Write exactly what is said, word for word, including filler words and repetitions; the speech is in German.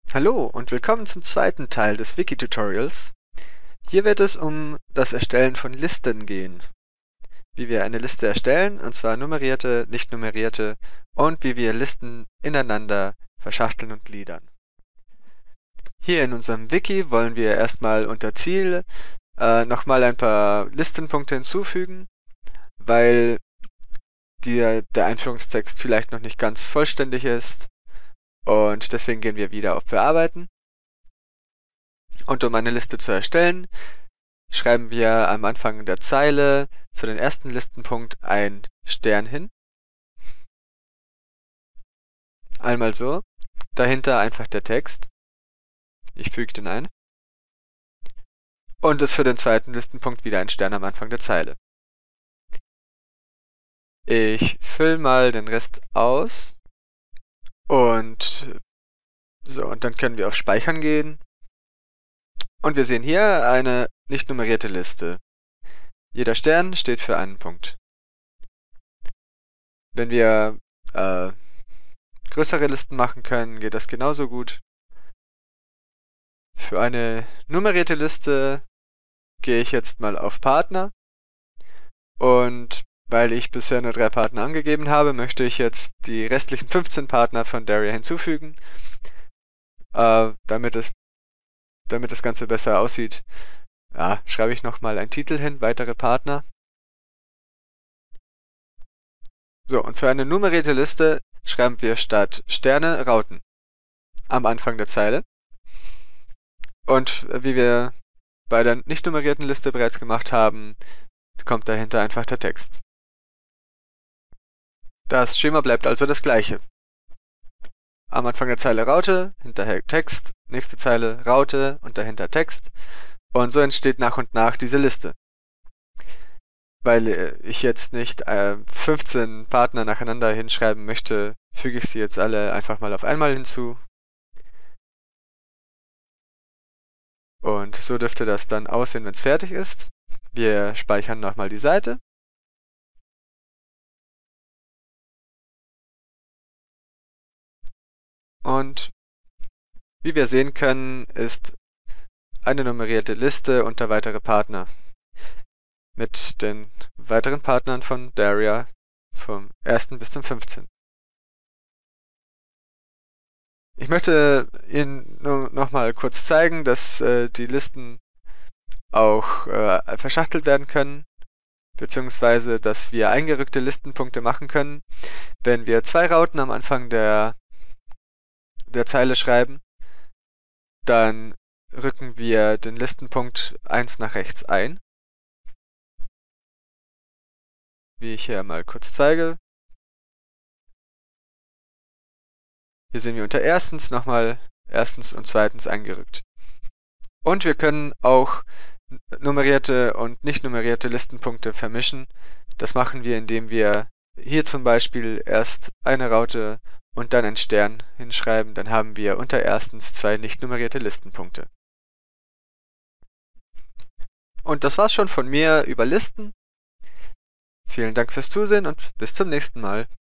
Hallo und willkommen zum zweiten Teil des Wiki-Tutorials. Hier wird es um das Erstellen von Listen gehen. Wie wir eine Liste erstellen, und zwar nummerierte, nicht nummerierte, und wie wir Listen ineinander verschachteln und gliedern. Hier in unserem Wiki wollen wir erstmal unter Ziel äh, nochmal ein paar Listenpunkte hinzufügen, weil die, der Einführungstext vielleicht noch nicht ganz vollständig ist. Und deswegen gehen wir wieder auf Bearbeiten. Und um eine Liste zu erstellen, schreiben wir am Anfang der Zeile für den ersten Listenpunkt ein Stern hin. Einmal so. Dahinter einfach der Text. Ich füge den ein. Und es für den zweiten Listenpunkt wieder ein Stern am Anfang der Zeile. Ich fülle mal den Rest aus. Und so, und dann können wir auf Speichern gehen. Und wir sehen hier eine nicht nummerierte Liste. Jeder Stern steht für einen Punkt. Wenn wir äh, größere Listen machen können, geht das genauso gut. Für eine nummerierte Liste gehe ich jetzt mal auf Partner. Und weil ich bisher nur drei Partner angegeben habe, möchte ich jetzt die restlichen fünfzehn Partner von Daria hinzufügen, äh, damit, es, damit das Ganze besser aussieht. Ja, schreibe ich nochmal einen Titel hin, weitere Partner. So, und für eine nummerierte Liste schreiben wir statt Sterne Rauten am Anfang der Zeile. Und wie wir bei der nicht nummerierten Liste bereits gemacht haben, kommt dahinter einfach der Text. Das Schema bleibt also das gleiche. Am Anfang der Zeile Raute, hinterher Text, nächste Zeile Raute und dahinter Text. Und so entsteht nach und nach diese Liste. Weil ich jetzt nicht äh, fünfzehn Partner nacheinander hinschreiben möchte, füge ich sie jetzt alle einfach mal auf einmal hinzu. Und so dürfte das dann aussehen, wenn es fertig ist. Wir speichern nochmal die Seite. Und wie wir sehen können, ist eine nummerierte Liste unter weitere Partner mit den weiteren Partnern von Daria vom ersten bis zum fünfzehnten. Ich möchte Ihnen nur noch mal kurz zeigen, dass äh, die Listen auch äh, verschachtelt werden können, beziehungsweise dass wir eingerückte Listenpunkte machen können. Wenn wir zwei Rauten am Anfang der, der Zeile schreiben, dann rücken wir den Listenpunkt eins nach rechts ein. Wie ich hier mal kurz zeige. Hier sehen wir unter erstens nochmal erstens und zweitens eingerückt. Und wir können auch nummerierte und nicht nummerierte Listenpunkte vermischen. Das machen wir, indem wir hier zum Beispiel erst eine Raute und dann einen Stern hinschreiben. Dann haben wir unter erstens zwei nicht nummerierte Listenpunkte. Und das war's schon von mir über Listen. Vielen Dank fürs Zusehen und bis zum nächsten Mal.